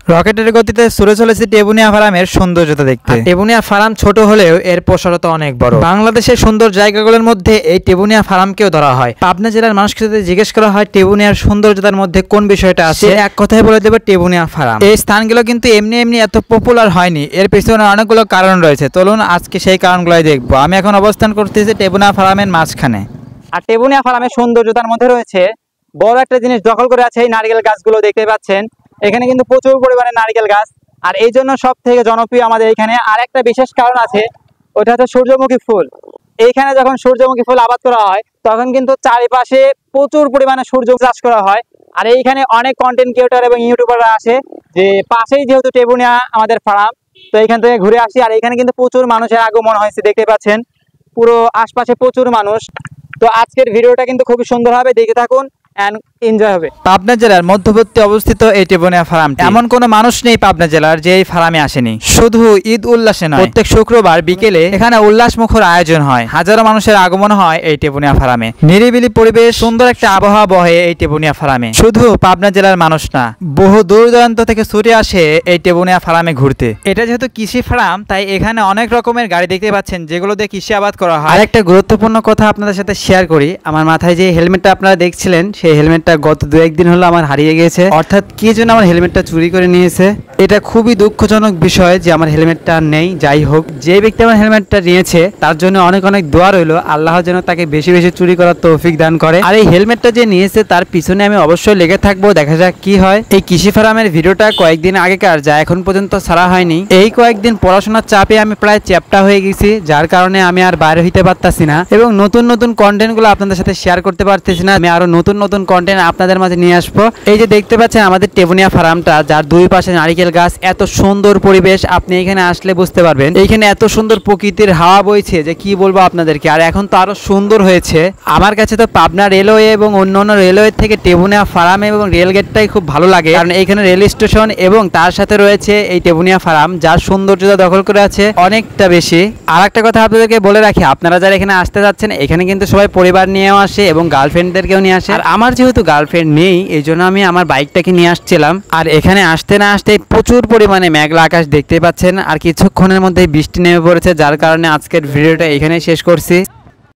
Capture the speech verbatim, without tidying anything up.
রকেটের গতিতে ছুড়ে চলেছে টেবুনিয়া ফার্মের সৌন্দর্যতা দেখতে। টেবুনিয়া ফার্ম ছোট হলেও এর প্রসারতা অনেক বড়। বাংলাদেশের সুন্দর জায়গাগুলোর মধ্যে এই টেবুনিয়া ফার্মকেও ধরা হয়। পাবনা জেলার মানুষকে যদি জিজ্ঞেস করা হয় টেবুনিয়ার সৌন্দর্যতার মধ্যে কোন বিষয়টা আছে, এক কথায় বলে দেবে টেবুনিয়া ফার্ম। এই স্থানগুলো কিন্তু এমনি এমনি এত পপুলার হয়নি, এর পেছনে অনেকগুলো কারণ রয়েছে। চলুন আজকে সেই কারণগুলোই দেখবো। আমি এখন অবস্থান করতেছি টেবুনিয়া ফার্মের মাঝখানে। আর টেবুনিয়া ফার্মের সৌন্দর্যতার মধ্যে রয়েছে বড় একটা জিনিস দখল করে আছে এই নারকেল গাছগুলো দেখতে পাচ্ছেন। এখানে কিন্তু প্রচুর পরিমাণে নারকেল গাছ, আর এই জন্য সব থেকে জনপ্রিয় আমাদের এখানে। আর একটা বিশেষ কারণ আছে, ওটা হচ্ছে সূর্যমুখী ফুল। এইখানে যখন সূর্যমুখী ফুল আবাদ করা হয় তখন কিন্তু চারিপাশে প্রচুর পরিমাণে সূর্য চাষ করা হয়। আর এইখানে অনেক কন্টেন্ট ক্রিয়েটর এবং ইউটিউবাররা আসে, যে পাশেই যেহেতু টেবুনিয়া আমাদের ফার্ম, তো এইখান থেকে ঘুরে আসি। আর এখানে কিন্তু প্রচুর মানুষের আগমন হয়েছে, দেখতে পাচ্ছেন পুরো আশপাশে প্রচুর মানুষ। তো আজকের ভিডিওটা কিন্তু খুবই সুন্দর হবে, দেখে থাকুন এন্ড এনজয় হবে। পাবনা জেলার মধ্যবর্তী অবস্থিত এই টেবুনিয়া ফার্ম, এমন কোনো মানুষ নেই পাবনা জেলার যে এই ফার্মে আসেনি। শুধু ঈদ উল্লাসে নয়, প্রত্যেক শুক্রবার বিকেলে এখানে উল্লাস মুখর আয়োজন হয়, হাজারো মানুষের আগমন হয় এই টেবুনিয়া ফার্মে। নিরিবিলি পরিবেশ, সুন্দর একটা আবহাওয়া বহে এই টেবুনিয়া ফার্মে। শুধু পাবনা জেলার মানুষ না, বহু দূর দূরান্ত থেকে ছুটে আসে এই টেবুনিয়া ফার্মে ঘুরতে। এটা যেহেতু কৃষি ফার্ম, তাই এখানে অনেক রকমের গাড়ি দেখতে পাচ্ছেন যেগুলো দিয়ে কৃষি আবাদ করা হয়। আর একটা গুরুত্বপূর্ণ কথা আপনাদের সাথে শেয়ার করি, আমার মাথায় যে হেলমেটটা আপনারা দেখছিলেন, সেই হেলমেটটা গত দু একদিন হলো আমার হারিয়ে গেছে। অর্থাৎ কি জন্য আমার হেলমেটটা চুরি করে নিয়েছে। এটা খুবই দুঃখজনক বিষয় যে আমার হেলমেটটা নেই। যাই হোক, যে ব্যক্তি আমার হেলমেটটা নিয়েছে তার জন্য অনেক অনেক দোয়া রইল, আল্লাহ যেন তাকে বেশি বেশি চুরি করার তৌফিক দান করে। আর এই হেলমেটটা যে নিয়েছে তার পিছনে আমি অবশ্যই লেগে থাকবো, দেখা যাক কি হয়। এই কৃষি ফার্মের ভিডিওটা কয়েকদিন আগেকার, যা এখন পর্যন্ত ছাড়া হয়নি। এই কয়েকদিন পড়াশোনার চাপে আমি প্রায় চ্যাপ্টা হয়ে গেছি, যার কারণে আমি আর বাইরে হইতে পারতাছি না এবং নতুন নতুন কন্টেন্ট গুলো আপনাদের সাথে শেয়ার করতে পারতেছি না। আমি আরো নতুন নতুন কন্টেন্ট আপনাদের মাঝে নিয়ে আসবো। এই যে দেখতে পাচ্ছেন আমাদের টেবুনিয়া ফার্মটা, যার দুই পাশে নারিকেল গাছ, এত সুন্দর পরিবেশ। আপনি এখানে আসলে বুঝতে পারবেন এইখানে এত সুন্দর প্রকৃতির হাওয়া বইছে যে কি বলবো আপনাদেরকে। আর এখন তো আরো সুন্দর হয়েছে। আমার কাছে তো পাবনা রেলওয়ে এবং অন্য অন্য রেলওয়ে থেকে টেবুনিয়া ফার্ম এবং রেলগেটটাই খুব ভালো লাগে, কারণ এখানে রেল স্টেশন এবং তার সাথে রয়েছে এই টেবুনিয়া ফার্ম, যার সৌন্দর্যতা দখল করে আছে অনেকটা বেশি। আর একটা কথা আপনাদেরকে বলে রাখি, আপনারা যারা এখানে আসতে যাচ্ছেন, এখানে কিন্তু সবাই পরিবার নিয়েও আসে এবং গার্লফ্রেন্ডদেরকেও নিয়ে আসে। আর আমার যেহেতু গার্লফ্রেন্ড নেই, এই জন্য আমি আমার বাইকটাকে নিয়ে আসছিলাম। আর এখানে আসতে না আসতে প্রচুর পরিমাণে মেঘলা আকাশ দেখতে পাচ্ছেন। আর কিছুক্ষণের মধ্যে বৃষ্টি নেমে পড়েছে, যার কারণে আজকের ভিডিওটা এখানেই শেষ করছি।